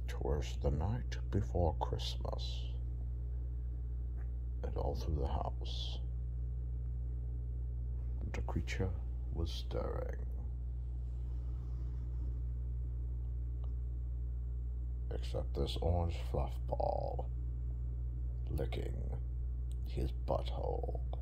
'Twas the night before Christmas, and all through the house the creature was stirring, except this orange fluff ball licking his butthole.